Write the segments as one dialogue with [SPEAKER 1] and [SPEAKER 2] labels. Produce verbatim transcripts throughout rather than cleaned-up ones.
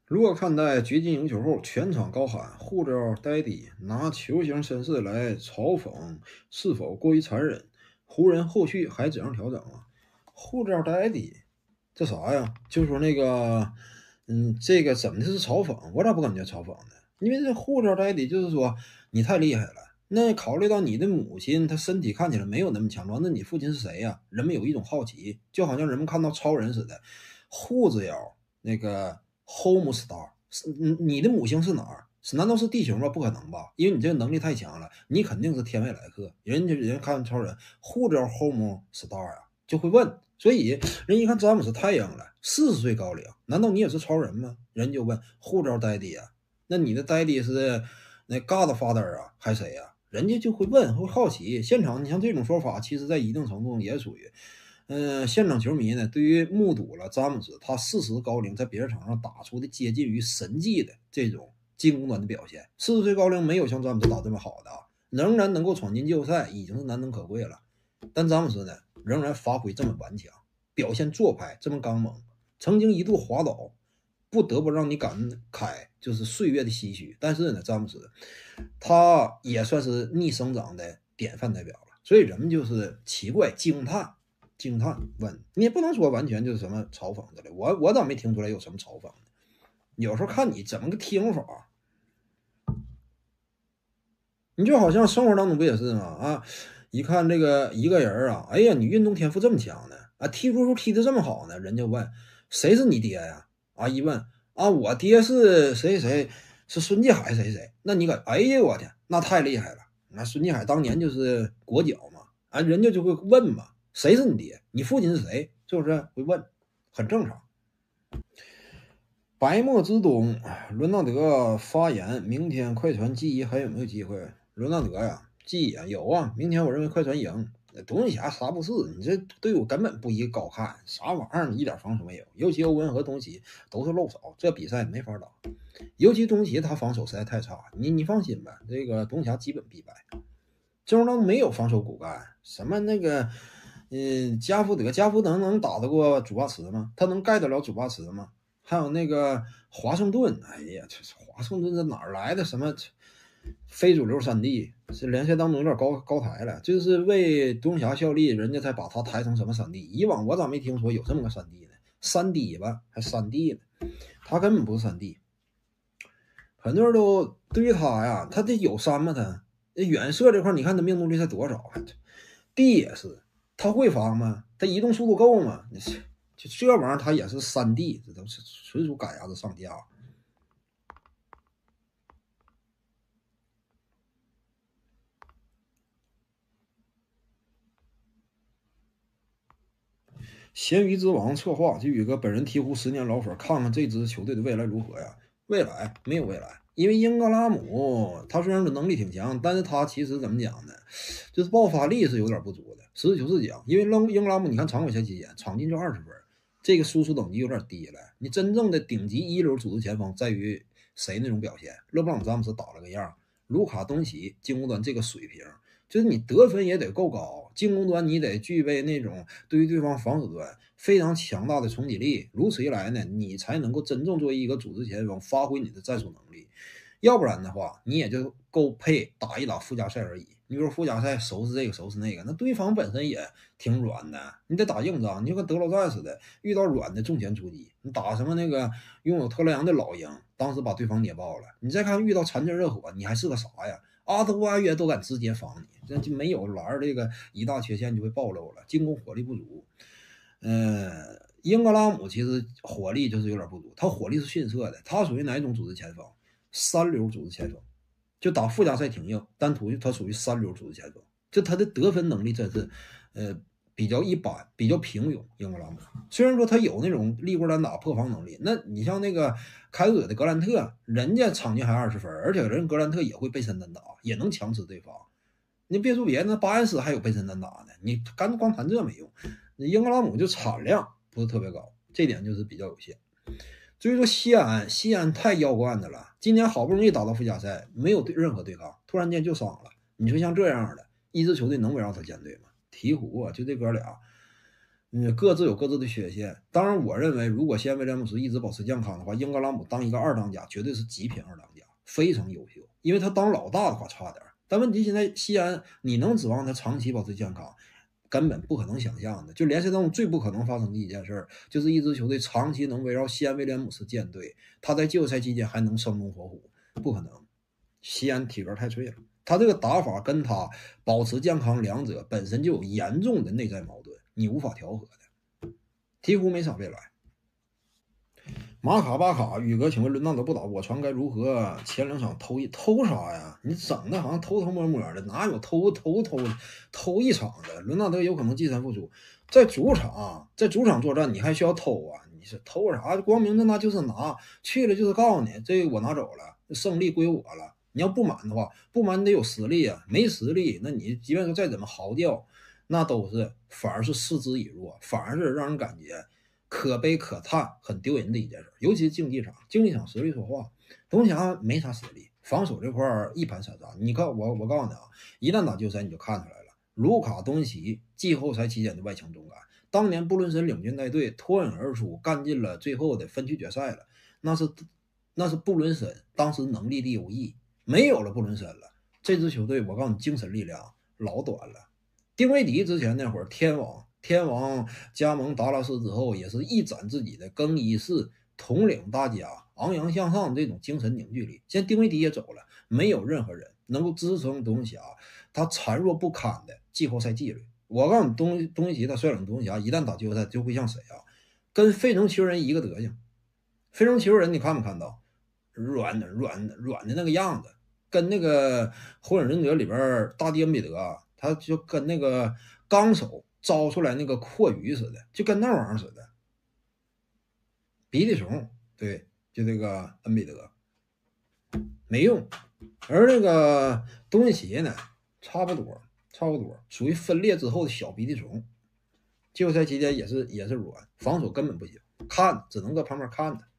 [SPEAKER 1] 如何看待掘金赢球后全场高喊“护照呆迪”，拿球星身世来嘲讽，是否过于残忍？湖人后续还怎样调整啊？护照呆迪，这啥呀？就说那个，嗯，这个怎么的是嘲讽？我咋不感觉嘲讽呢？因为这护照呆迪就是说你太厉害了。那考虑到你的母亲，她身体看起来没有那么强壮，那你父亲是谁呀？人们有一种好奇，就好像人们看到超人似的，护着腰那个 home star，是你你的母星是哪儿？是难道是地球吗？不可能吧，因为你这个能力太强了，你肯定是天外来客。人家人看超人护着 home star 啊，就会问，所以人一看詹姆斯太阳了，四十岁高龄，难道你也是超人吗？人就问护照 daddy 啊，那你的 daddy 是那 Godfather 啊，还是谁呀、啊？人家就会问，会好奇。现场你像这种说法，其实在一定程度也属于嗯、呃现场球迷呢，对于目睹了詹姆斯他四十高龄在别人场上打出的接近于神迹的这种进攻端的表现，四十岁高龄没有像詹姆斯打这么好的啊，仍然能够闯进季后赛，已经是难能可贵了。但詹姆斯呢，仍然发挥这么顽强，表现做派这么刚猛，曾经一度滑倒，不得不让你感慨就是岁月的唏嘘。但是呢，詹姆斯他也算是逆生长的典范代表了，所以人们就是奇怪惊叹。惊叹问，你也不能说完全就是什么嘲讽的了，我我咋没听出来有什么嘲讽呢？有时候看你怎么个听法，你就好像生活当中不也是吗？啊，一看这个一个人啊，哎呀，你运动天赋这么强呢，啊，踢足球踢得这么好呢，人家问谁是你爹呀？啊，一问啊，我爹是谁谁，是孙继海谁谁，那你可，哎呀，我天，那太厉害了。那孙继海当年就是国脚嘛，啊，人家就会问嘛，谁是你爹？你父亲是谁？是不是会问？很正常。白沫之冬，伦纳德发言：明天快船记忆还有没有机会？伦纳德呀，记忆啊有啊，明天我认为快船赢。独行侠啥不是？你这队伍根本不一个高看，啥玩意儿，一点防守没有。尤其欧文和东契都是漏勺，这比赛没法打。尤其东契他防守实在太差，你你放心吧，这个独行侠基本必败。阵容当中没有防守骨干，什么那个，嗯，加福德，加福德能打得过主巴茨吗？他能盖得了主巴茨吗？还有那个华盛顿，哎呀，这华盛顿这哪儿来的什么非主流三 D？是联赛当中有点高高抬了，就是为独行侠效力，人家才把他抬成什么三 D。以往我咋没听说有这么个三 D 呢？三 D 吧，还三 D 呢？他根本不是三 D。很多人都对于他呀，他这有三吗？他远射这块，你看他命中率才多少？D 也是，他会发吗？他移动速度够吗？就这玩意儿，他也是三 D，这都是纯属赶鸭子上架。咸鱼之王策划就与个本人鹈鹕十年老粉，看看这支球队的未来如何呀？未来没有未来，因为英格拉姆他虽然说能力挺强，但是他其实怎么讲呢？就是爆发力是有点不足的。实事求是讲，因为英英格拉姆，你看常规赛期间场均就二十分，这个输出等级有点低了。你真正的顶级一流组织前锋在于谁那种表现？勒布朗詹姆斯打了个样，卢卡东奇进攻端这个水平。就是你得分也得够高，进攻端你得具备那种对于对方防守端非常强大的冲击力，如此一来呢，你才能够真正作为一个组织前锋发挥你的战术能力。要不然的话，你也就够配打一打附加赛而已。你比如附加赛收拾这个收拾那个，那对方本身也挺软的，你得打硬仗。你就跟德罗赞似的，遇到软的重拳出击。你打什么那个拥有特雷杨的老鹰，当时把对方捏爆了。你再看遇到残阵热火，你还是个啥呀？阿德巴约都敢直接防你，这就没有篮这个一大缺陷就会暴露了，进攻火力不足。嗯、呃，英格拉姆其实火力就是有点不足，他火力是逊色的，他属于哪种组织前锋？三流组织前锋，就打附加赛挺硬，但图他属于三流组织前锋，就他的得分能力真是，呃，比较一般，比较平庸。英格拉姆虽然说他有那种立棍单打破防能力，那你像那个凯尔的格兰特，人家场均还二十分，而且人格兰特也会背身单打，也能强吃对方。你别说别的，巴恩斯还有背身单打呢，你干光谈这没用。英格拉姆就产量不是特别高，这点就是比较有限。所以说西安，西安太妖怪的了。今年好不容易打到附加赛，没有对任何对抗，突然间就伤了。你说像这样的一支球队能不让他建队吗？鹈鹕啊，就这哥俩， 嗯，各自有各自的缺陷。当然，我认为如果西安威廉姆斯一直保持健康的话，英格拉姆当一个二当家绝对是极品二当家，非常优秀。因为他当老大的话差点，但问题现在西安你能指望他长期保持健康？根本不可能想象的。就联赛当中最不可能发生的一件事，就是一支球队长期能围绕西安威廉姆斯建队，他在季后赛期间还能生龙活虎，不可能。西安体格太脆了，他这个打法跟他保持健康两者本身就有严重的内在矛盾，你无法调和的。鹈鹕没啥未来。马卡巴卡，宇哥，请问伦纳德不打，我传该如何？前两场偷一偷啥呀？你整的好像偷偷摸摸的，哪有偷偷偷偷一场的？伦纳德有可能季前复出，在主场，在主场作战，你还需要偷啊？你是偷啥？光明正大就是拿，去了就是告诉你，这个我拿走了，胜利归我了。你要不满的话，不满你得有实力啊，没实力，那你即便说再怎么嚎叫，那都是反而是失之以弱，反而是让人感觉可悲可叹、很丢人的一件事。尤其是竞技场，竞技场实力说话，东峡没啥实力，防守这块一盘散沙。你看我，我告诉你啊，一旦打季后赛你就看出来了，卢卡东奇季后赛期间的外强中干，当年布伦森领军带队脱颖而出，干进了最后的分区决赛了，那是那是布伦森当时能力的有异。没有了布伦森了，这支球队我告诉你，精神力量老短了。丁威迪之前那会儿，天王天王加盟达拉斯之后，也是一展自己的更衣室统领大家、昂扬向上这种精神凝聚力。现在丁威迪也走了，没有任何人能够支撑东峡他孱弱不堪的季后赛纪律。我告诉你，东东契奇他率领东峡一旦打季后赛，就会像谁啊？跟费城球人一个德行。费城球人你看没看到？软的软的软的那个样子。跟那个火影忍者里边大地恩比德啊，他就跟那个纲手招出来那个阔鱼似的，就跟那玩意儿似的。鼻涕虫，对，就这个恩比德没用，而那个东契奇呢，差不多，差不多，属于分裂之后的小鼻涕虫。季后赛期间也是也是软，防守根本不行，看只能搁旁边看的。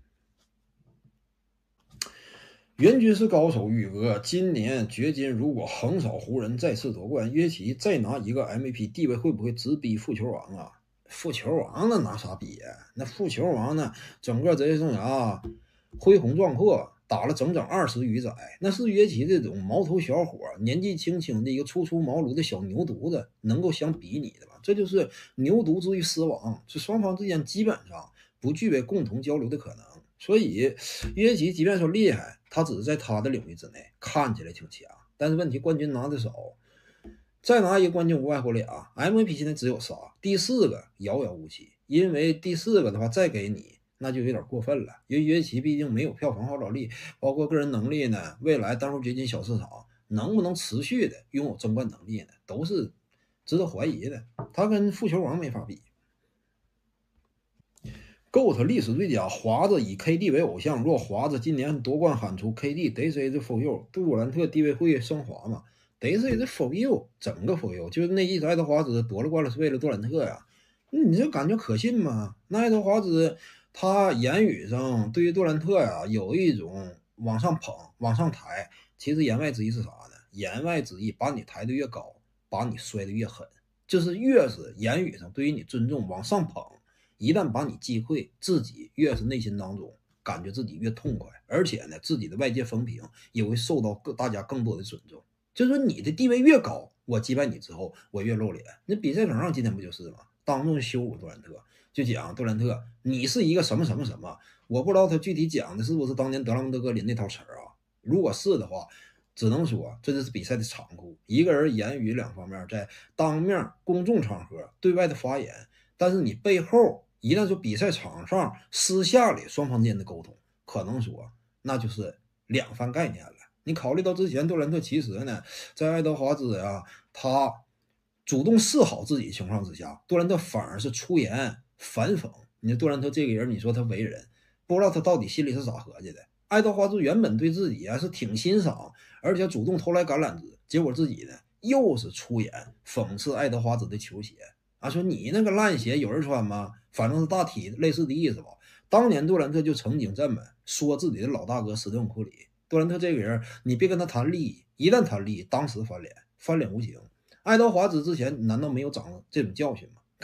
[SPEAKER 1] 袁军是高手，宇哥，今年掘金如果横扫湖人再次夺冠，约奇再拿一个 M V P， 地位会不会直逼富球王啊？富球王那拿啥比呀、啊？那富球王呢？整个职业生涯恢宏壮阔，打了整整二十余载，那是约奇这种毛头小伙，年纪轻轻的一个初出茅庐的小牛犊子能够相比拟的吧？这就是牛犊之于狮王，这双方之间基本上不具备共同交流的可能。所以约奇即便说厉害，他只是在他的领域之内看起来挺强，但是问题冠军拿的少，再拿一个冠军无外乎俩 M V P 现在只有仨，第四个遥遥无期，因为第四个的话再给你那就有点过分了，因为约奇毕竟没有票房号召力，包括个人能力呢，未来单数掘金小市场能不能持续的拥有争冠能力呢，都是值得怀疑的，他跟富球王没法比。G O A T 历史最佳，华子以 K D 为偶像。若华子今年夺冠喊出 K D This is for you， 杜兰特地位会升华吗 ？This is for you， 整个 for you， 就是那意思。爱德华兹夺了冠了是为了杜兰特呀？你这感觉可信吗？那爱德华兹他言语上对于杜兰特呀有一种往上捧、往上抬，其实言外之意是啥呢？言外之意把你抬得越高，把你摔得越狠，就是越是言语上对于你尊重往上捧。一旦把你击溃，自己越是内心当中感觉自己越痛快，而且呢，自己的外界风评也会受到各大家更多的尊重。就是说，你的地位越高，我击败你之后，我越露脸。那比赛场上今天不就是吗？当众羞辱杜兰特，就讲杜兰特，你是一个什么什么什么，我不知道他具体讲的是不是当年德拉蒙德格林那套词儿啊？如果是的话，只能说这就是比赛的残酷。一个人言语两方面在当面公众场合对外的发言，但是你背后。一旦说比赛场上私下里双方间的沟通，可能说那就是两番概念了。你考虑到之前杜兰特其实呢，在爱德华兹啊，他主动示好自己情况之下，杜兰特反而是出言反讽。你说杜兰特这个人，你说他为人，不知道他到底心里是咋合计的。爱德华兹原本对自己啊是挺欣赏，而且主动投来橄榄枝，结果自己呢又是出言讽刺爱德华兹的球鞋。啊，说你那个烂鞋有人穿吗？反正是大体类似的意思吧。当年杜兰特就曾经这么说自己的老大哥史蒂芬库里。杜兰特这个人，你别跟他谈利益，一旦谈利益，当时翻脸，翻脸无情。爱德华兹之前难道没有长这种教训吗？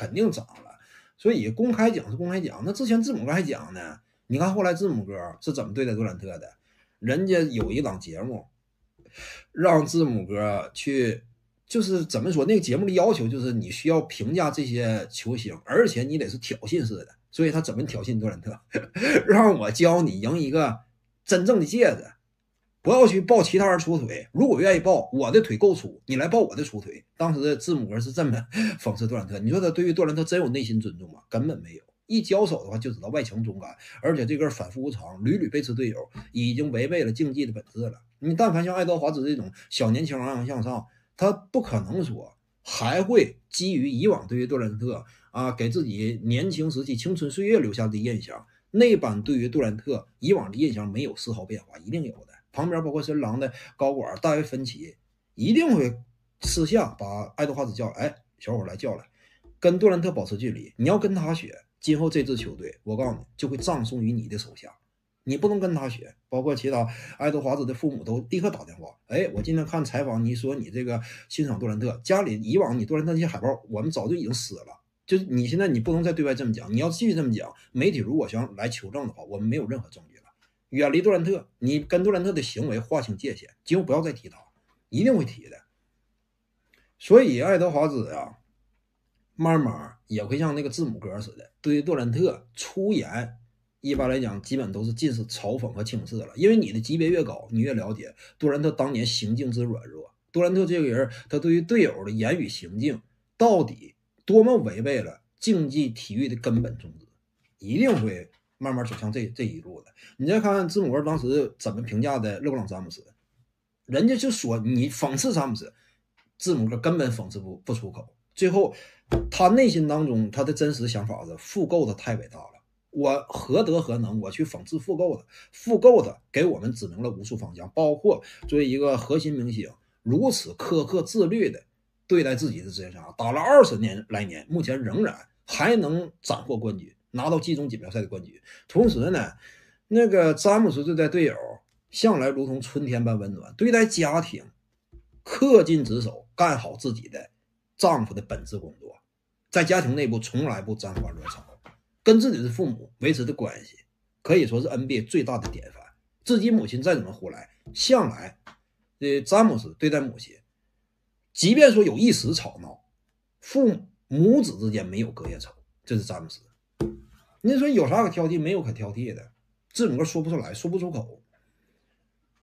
[SPEAKER 1] 肯定涨了。所以公开讲是公开讲，那之前字母哥还讲呢。你看后来字母哥是怎么对待杜兰特的？人家有一档节目，让字母哥去，就是怎么说，那个节目的要求就是你需要评价这些球星，而且你得是挑衅式的。所以他怎么挑衅杜兰特？让我教你赢一个真正的戒指，不要去抱其他人粗腿。如果愿意抱，我的腿够粗，你来抱我的粗腿。当时字母哥是这么讽刺杜兰特。你说他对于杜兰特真有内心尊重吗？根本没有。一交手的话就知道外强中干，而且这根反复无常，屡屡背刺队友，已经违背了竞技的本质了。你但凡像爱德华兹这种小年轻昂扬向上，他不可能说还会基于以往对于杜兰特啊给自己年轻时期青春岁月留下的印象，那版对于杜兰特以往的印象没有丝毫变化，一定有的。旁边包括神狼的高管大卫芬奇一定会私下把爱德华兹叫来，哎，小伙来叫来，跟杜兰特保持距离，你要跟他学，今后这支球队我告诉你就会葬送于你的手下，你不能跟他学。包括其他爱德华兹的父母都立刻打电话，哎，我今天看采访你说你这个欣赏杜兰特，家里以往你杜兰特那些海报我们早就已经撕了，就是你现在你不能再对外这么讲，你要继续这么讲，媒体如果想来求证的话，我们没有任何证据了。远离杜兰特，你跟杜兰特的行为划清界限，今后不要再提他，一定会提的。所以爱德华兹啊，慢慢也会像那个字母哥似的，对于杜兰特出言，一般来讲基本都是尽是嘲讽和轻视了。因为你的级别越高，你越了解杜兰特当年行径之软弱。杜兰特这个人，他对于队友的言语行径到底多么违背了竞技体育的根本宗旨，一定会慢慢走向这这一路的。你再看看字母哥当时怎么评价的勒布朗詹姆斯，人家就说你讽刺詹姆斯，字母哥根本讽刺不不出口。最后他内心当中他的真实想法是复购的太伟大了，我何德何能我去讽刺复购的？复购的给我们指明了无数方向，包括作为一个核心明星如此苛刻自律的对待自己的职业生涯，打了二十年来年，目前仍然还能斩获冠军，拿到季中锦标赛的冠军。同时呢，那个詹姆斯对待队友向来如同春天般温暖，对待家庭恪尽职守，干好自己的丈夫的本职工作，在家庭内部从来不沾花惹草，跟自己的父母维持的关系可以说是 N B A 最大的典范。自己母亲再怎么胡来，向来呃，詹姆斯对待母亲，即便说有一时吵闹，父母子之间没有隔夜仇，这是詹姆斯。你说有啥可挑剔？没有可挑剔的。字母哥说不出来，说不出口。